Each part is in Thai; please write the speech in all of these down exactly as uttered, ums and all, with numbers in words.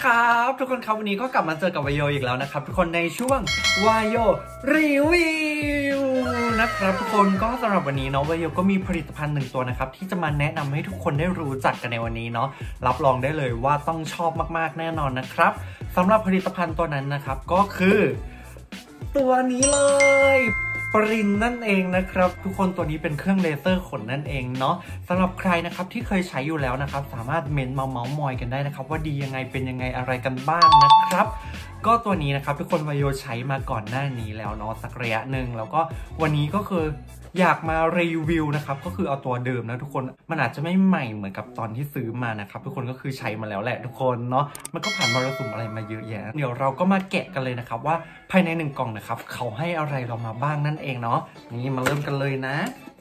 ครับทุกคนครับวันนี้ก็กลับมาเจอกับวายโยอีกแล้วนะครับทุกคนในช่วงวายโยรีวิวนะครับทุกคนก็สำหรับวันนี้เนาะวายโยก็มีผลิตภัณฑ์หนึ่งตัวนะครับที่จะมาแนะนำให้ทุกคนได้รู้จักกันในวันนี้เนาะรับรองได้เลยว่าต้องชอบมากๆแน่นอนนะครับสำหรับผลิตภัณฑ์ตัวนั้นนะครับก็คือตัวนี้เลยปรินนั่นเองนะครับทุกคนตัวนี้เป็นเครื่องเลเซอร์ขนนั่นเองเนาะสำหรับใครนะครับที่เคยใช้อยู่แล้วนะครับสามารถเมนต์มาเมาส์มอยกันได้นะครับว่าดียังไงเป็นยังไงอะไรกันบ้างนะครับก็ตัวนี้นะครับทุกคนวายโยใช้มาก่อนหน้านี้แล้วเนาะสักระยะหนึ่งแล้วก็วันนี้ก็คืออยากมารีวิวนะครับก็คือเอาตัวเดิมนะทุกคนมันอาจจะไม่ใหม่เหมือนกับตอนที่ซื้อมานะครับทุกคนก็คือใช้มาแล้วแหละทุกคนเนาะมันก็ผ่านมรสุมอะไรมาเยอะแยะเดี๋ยวเราก็มาแกะกันเลยนะครับว่าภายในหนึ่งกล่องนะครับเขาให้อะไรเรามาบ้างนั่นเองเนาะนี่มาเริ่มกันเลยนะ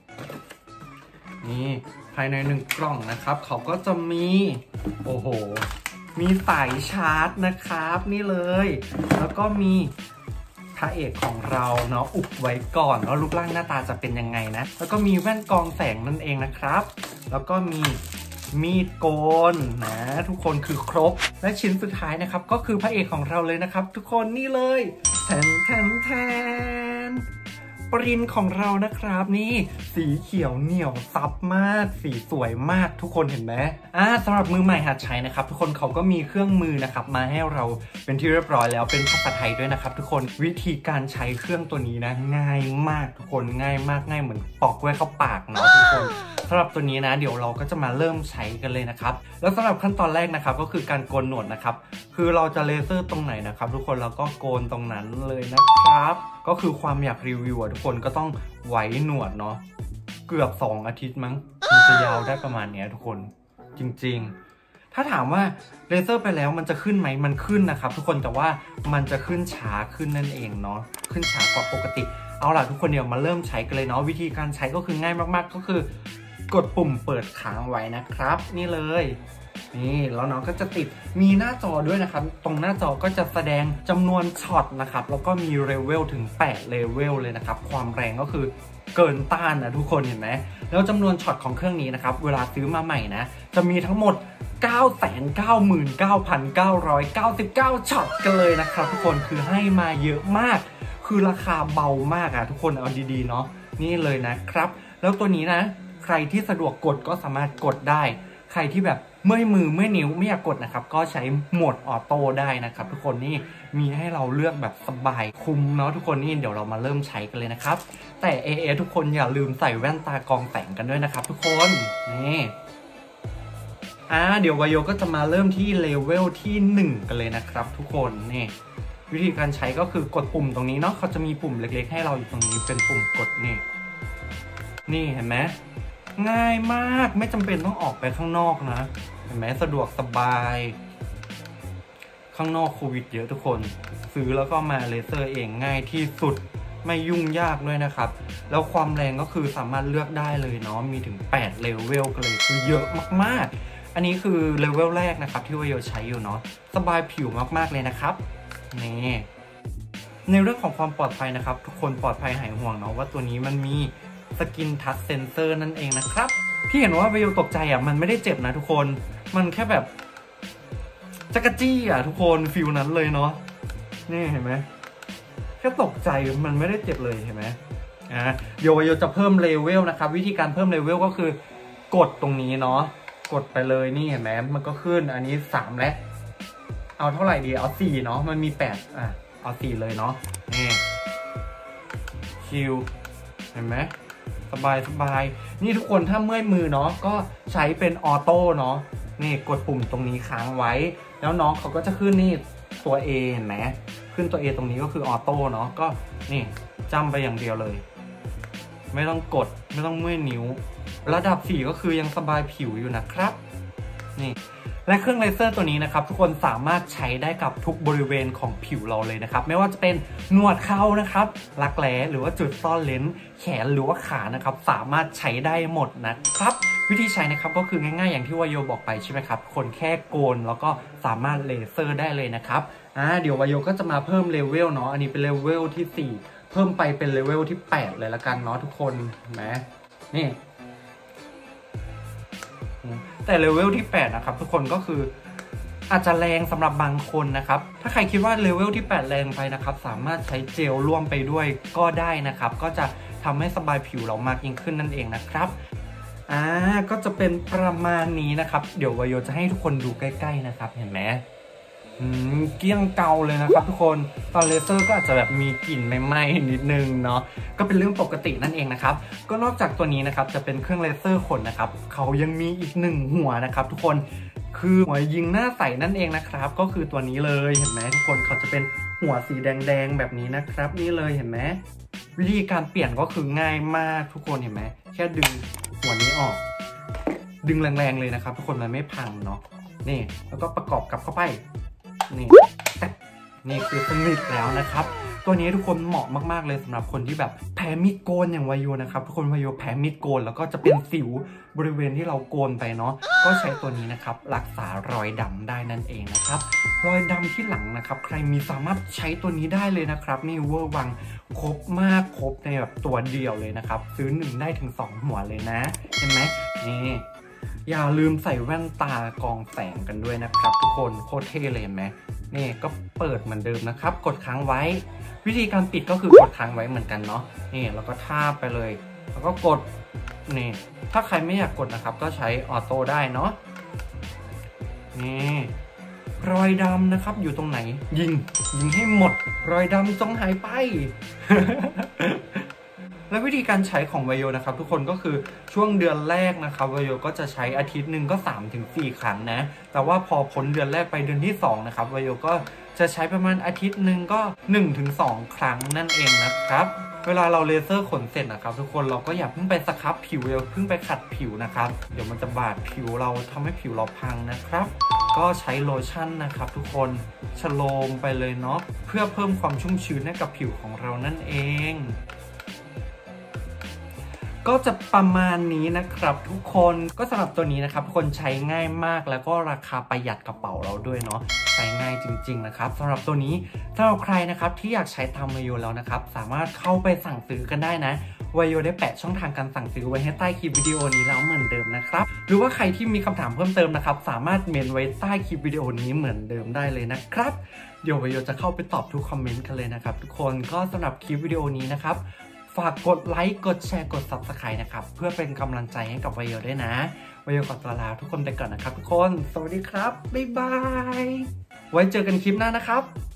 นี่ภายในหนึ่งกล่องนะครับเขาก็จะมีโอ้โหมีสายชาร์จนะครับนี่เลยแล้วก็มีพระเอกของเราเนาะอุบไว้ก่อนว่ารูปร่างหน้าตาจะเป็นยังไงนะแล้วก็มีแว่นกรองแสงนั่นเองนะครับแล้วก็มีมีดโกนนะทุกคนคือครบและชิ้นสุดท้ายนะครับก็คือพระเอกของเราเลยนะครับทุกคนนี่เลยแทนแทนแทนปรินของเรานะครับนี่สีเขียวเหนียวซับมากสีสวยมากทุกคนเห็นไหมอ่าสำหรับมือใหม่หัดใช้นะครับทุกคนเขาก็มีเครื่องมือนะครับมาให้เราเป็นที่เรียบร้อยแล้วเป็นภาษาไทยด้วยนะครับทุกคนวิธีการใช้เครื่องตัวนี้นะง่ายมากทุกคนง่ายมากง่ายเหมือนปอกกล้วยเข้าปากเนาะทุกคนสำหรับตัวนี้นะเดี๋ยวเราก็จะมาเริ่มใช้กันเลยนะครับแล้วสำหรับขั้นตอนแรกนะครับก็คือการโกนหนวดนะครับคือเราจะเลเซอร์ตรงไหนนะครับทุกคนเราก็โกนตรงนั้นเลยนะครับก็คือความอยากรีวิวทุกคนก็ต้องไว้หนวดเนาะเกือบสองอาทิตย์มั้งมันจะยาวได้ประมาณนี้ทุกคนจริงๆถ้าถามว่าเลเซอร์ไปแล้วมันจะขึ้นไหมมันขึ้นนะครับทุกคนแต่ว่ามันจะขึ้นช้าขึ้นนั่นเองเนาะขึ้นช้ากว่าปกติเอาล่ะทุกคนเดี๋ยวมาเริ่มใช้กันเลยเนาะวิธีการใช้ก็คือง่ายมากๆก็คือกดปุ่มเปิดค้างไว้นะครับนี่เลยนี่แล้วน้องก็จะติดมีหน้าจอด้วยนะครับตรงหน้าจอก็จะแสดงจำนวนช็อตนะครับแล้วก็มีเลเวลถึงแปดเลเวลเลยนะครับความแรงก็คือเกินต้านนะทุกคนเห็นไหมแล้วจำนวนช็อตของเครื่องนี้นะครับเวลาซื้อมาใหม่นะจะมีทั้งหมด เก้าแสนเก้าหมื่นเก้าพันเก้าร้อยเก้าสิบเก้า ช็อตกันเลยนะครับทุกคนคือให้มาเยอะมากคือราคาเบามากอะทุกคนเอาดีๆเนาะนี่เลยนะครับแล้วตัวนี้นะใครที่สะดวกกดก็สามารถกดได้ใครที่แบบเมื่อยมือเมื่อยนิ้วไม่อยากกดนะครับก็ใช้โหมดออโต้ได้นะครับทุกคนนี่มีให้เราเลือกแบบสบายคุ้มเนาะทุกคนนี่เดี๋ยวเรามาเริ่มใช้กันเลยนะครับแต่เอเอทุกคนอย่าลืมใส่แว่นตากรองแสงกันด้วยนะครับทุกคนนี่อ่าเดี๋ยววายโยก็จะมาเริ่มที่เลเวลที่หนึ่งกันเลยนะครับทุกคนนี่วิธีการใช้ก็คือกดปุ่มตรงนี้เนาะเขาจะมีปุ่มเล็กๆให้เราอยู่ตรงนี้เป็นปุ่มกดนี่นี่เห็นไหมง่ายมากไม่จำเป็นต้องออกไปข้างนอกนะเห็นไหมสะดวกสบายข้างนอกโควิดเยอะทุกคนซื้อแล้วก็มาเลเซอร์เองง่ายที่สุดไม่ยุ่งยากด้วยนะครับแล้วความแรงก็คือสามารถเลือกได้เลยเนาะมีถึงแปดเลเวลกันเลยคือเยอะมากๆอันนี้คือเลเวลแรกนะครับที่วายโยใช้อยู่เนาะสบายผิวมากๆเลยนะครับนี่ในเรื่องของความปลอดภัยนะครับทุกคนปลอดภัยหายห่วงเนาะว่าตัวนี้มันมีสกินทัชเซนเซอร์นั่นเองนะครับที่เห็นว่าวายโยตกใจอ่ะมันไม่ได้เจ็บนะทุกคนมันแค่แบบจักรจี้อ่ะทุกคนฟิลนั้นเลยเนาะนี่เห็นไหมแค่ตกใจมันไม่ได้เจ็บเลยเห็นไหมอ่ะเดี๋ยววายโยจะเพิ่มเลเวลนะครับวิธีการเพิ่มเลเวลก็คือกดตรงนี้เนาะกดไปเลยนี่เห็นไหมมันก็ขึ้นอันนี้สามแล้วเอาเท่าไหร่ดีเอาสี่เนาะมันมีแปดอ่ะเอาสี่เลยเนาะนี่คิวเห็นไหมสบายสบายนี่ทุกคนถ้าเมื่อยมือเนาะก็ใช้เป็นออโต้เนาะนี่กดปุ่มตรงนี้ค้างไว้แล้วน้องเขาก็จะขึ้นนี่ตัว A เห็นไหมขึ้นตัว A ตรงนี้ก็คือออโต้เนาะก็นี่จำไปอย่างเดียวเลยไม่ต้องกดไม่ต้องเมื่อยนิ้วระดับสี่ก็คือยังสบายผิวอยู่นะครับนี่และเครื่องเลเซอร์ตัวนี้นะครับทุกคนสามารถใช้ได้กับทุกบริเวณของผิวเราเลยนะครับไม่ว่าจะเป็นหนวดเข่านะครับรักแร้หรือว่าจุดซ่อนเลนแขนหรือว่าขานะครับสามารถใช้ได้หมดนะครับวิธีใช้นะครับก็คือง่ายๆอย่างที่วายโยบอกไปใช่ไหมครับคนแค่โกนแล้วก็สามารถเลเซอร์ได้เลยนะครับอ่าเดี๋ยววายโยก็จะมาเพิ่มเลเวลเนาะอันนี้เป็นเลเวลที่สี่เพิ่มไปเป็นเลเวลที่แปดเลยละกันเนาะทุกคนเห็นไหมนี่แต่เลเวลที่แปดนะครับทุกคนก็คืออาจจะแรงสำหรับบางคนนะครับถ้าใครคิดว่าเลเวลที่แปดแรงไปนะครับสามารถใช้เจลร่วมไปด้วยก็ได้นะครับก็จะทำให้สบายผิวเรามากยิ่งขึ้นนั่นเองนะครับอ่าก็จะเป็นประมาณนี้นะครับเดี๋ยววายโยจะให้ทุกคนดูใกล้ๆนะครับเห็นไหมอืมเกลี้ยงเกาเลยนะครับทุกคนตอนเลเซอร์ก็อาจจะแบบมีกลิ่นไหม้ๆนิดนึงเนาะก็เป็นเรื่องปกตินั่นเองนะครับก็นอกจากตัวนี้นะครับจะเป็นเครื่องเลเซอร์ขนนะครับเขายังมีอีกหนึ่งหัวนะครับทุกคนคือหัวยิงหน้าใสนั่นเองนะครับก็คือตัวนี้เลยเห็นไหมทุกคนเขาจะเป็นหัวสีแดงๆแบบนี้นะครับนี่เลยเห็นไหมวิธีการเปลี่ยนก็คือง่ายมากทุกคนเห็นไหมแค่ดึงหัวนี้ออกดึงแรงๆเลยนะครับทุกคนมันไม่พังเนาะนี่แล้วก็ประกอบกับเข้าไปนี่นี่คือสนิทแล้วนะครับตัวนี้ทุกคนเหมาะมากๆเลยสำหรับคนที่แบบแพ้มีดโกนอย่างวายโยนะครับทุกคนวายโยแพ้มีดโกนแล้วก็จะเป็นสิวบริเวณที่เราโกนไปเนาะก็ใช้ตัวนี้นะครับรักษารอยดำได้นั่นเองนะครับรอยดำที่หลังนะครับใครมีสามารถใช้ตัวนี้ได้เลยนะครับนี่เวอร์วังครบมากครบในแบบตัวเดียวเลยนะครับซื้อหนึ่งได้ถึงสองหัวเลยนะเห็นไหมนี่อย่าลืมใส่แว่นตากรองแสงกันด้วยนะครับทุกคนโคตรเท่เลยเห็นไหมนี่ก็เปิดเหมือนเดิมนะครับกดค้างไว้วิธีการปิดก็คือกดค้างไว้เหมือนกันเนาะนี่แล้วก็ทาบไปเลยแล้วก็กดนี่ถ้าใครไม่อยากกดนะครับก็ใช้ออโต้ได้เนาะนี่รอยดำนะครับอยู่ตรงไหนยิงยิงให้หมดรอยดำจงหายไป และวิธีการใช้ของวายโยนะครับทุกคนก็คือช่วงเดือนแรกนะครับวายโยก็จะใช้อาทิตย์หนึ่งก็ สามถึงสี่ ครั้งนะแต่ว่าพอพ้นเดือนแรกไปเดือนที่สองนะครับวายโยก็จะใช้ประมาณอาทิตย์หนึ่งก็ หนึ่งถึงสอง ครั้งนั่นเองนะครับเวลาเราเลเซอร์ขนเสร็จนะครับทุกคนเราก็อย่าเพิ่งไปสครับผิวอย่าเพิ่งไปขัดผิวนะครับเดี๋ยวมันจะบาดผิวเราทำให้ผิวเราพังนะครับก็ใช้โลชั่นนะครับทุกคนชโลมไปเลยเนาะเพื่อเพิ่มความชุ่มชื้นให้กับผิวของเรานั่นเองก็จะประมาณนี้นะครับทุกคนก็สำหรับตัวนี้นะครับทุกคนใช้ง่ายมากแล้วก็ราคาประหยัดกระเป๋าเราด้วยเนาะใช้ง่ายจริงๆนะครับสำหรับตัวนี้สำหรับใครนะครับที่อยากใช้ตามวายโยแล้วนะครับสามารถเข้าไปสั่งซื้อกันได้นะวายโยได้แปะช่องทางการสั่งซื้อไว้ให้ใต้คลิปวิดีโอนี้แล้วเหมือนเดิมนะครับหรือว่าใครที่มีคำถามเพิ่มเติมนะครับสามารถเมนไว้ใต้คลิปวิดีโอนี้เหมือนเดิมได้เลยนะครับเดี๋ยววายโยจะเข้าไปตอบทุกคอมเมนต์กันเลยนะครับทุกคนก็สำหรับคลิปวิดีโอนี้นะครับฝากกดไลค์กดแชร์กด ซับสไครบ์ นะครับเพื่อเป็นกำลังใจให้กับวายโยด้วยนะวายโยขอตัวลาทุกคนไปก่อนนะครับทุกคนสวัสดีครับบ๊ายบายไว้เจอกันคลิปหน้านะครับ